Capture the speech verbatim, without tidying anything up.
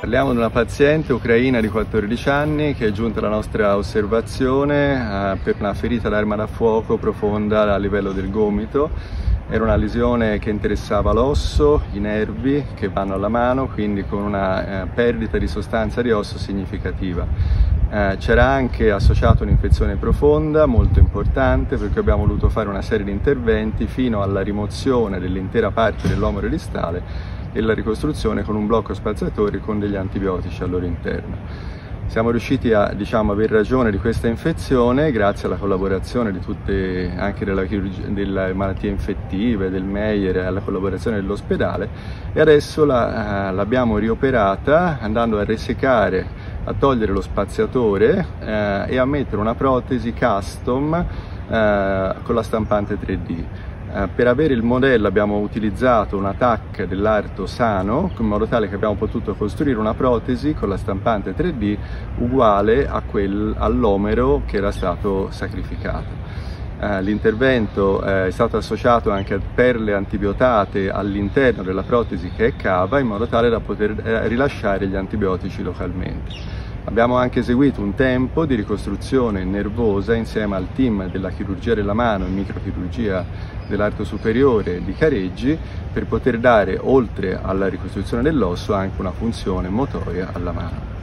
Parliamo di una paziente ucraina di quattordici anni che è giunta alla nostra osservazione eh, per una ferita d'arma da fuoco profonda a livello del gomito. Era una lesione che interessava l'osso, i nervi che vanno alla mano, quindi con una eh, perdita di sostanza di osso significativa. Eh, c'era anche associata un'infezione profonda molto importante, perché abbiamo dovuto fare una serie di interventi fino alla rimozione dell'intera parte dell'omero distale e la ricostruzione con un blocco spaziatori con degli antibiotici al loro interno. Siamo riusciti a diciamo, aver ragione di questa infezione grazie alla collaborazione di tutte, anche della delle malattie infettive, del Meyer, alla collaborazione dell'ospedale, e adesso la, uh, l'abbiamo rioperata andando a resecare, a togliere lo spaziatore uh, e a mettere una protesi custom uh, con la stampante tre D. Uh, per avere il modello abbiamo utilizzato una T A C dell'Arto Sano, in modo tale che abbiamo potuto costruire una protesi con la stampante tre D uguale a quel, all'omero che era stato sacrificato. Uh, l'intervento uh, è stato associato anche a perle antibiotate all'interno della protesi che è cava, in modo tale da poter uh, rilasciare gli antibiotici localmente. Abbiamo anche eseguito un tempo di ricostruzione nervosa insieme al team della chirurgia della mano e microchirurgia dell'arto superiore di Careggi, per poter dare, oltre alla ricostruzione dell'osso, anche una funzione motoria alla mano.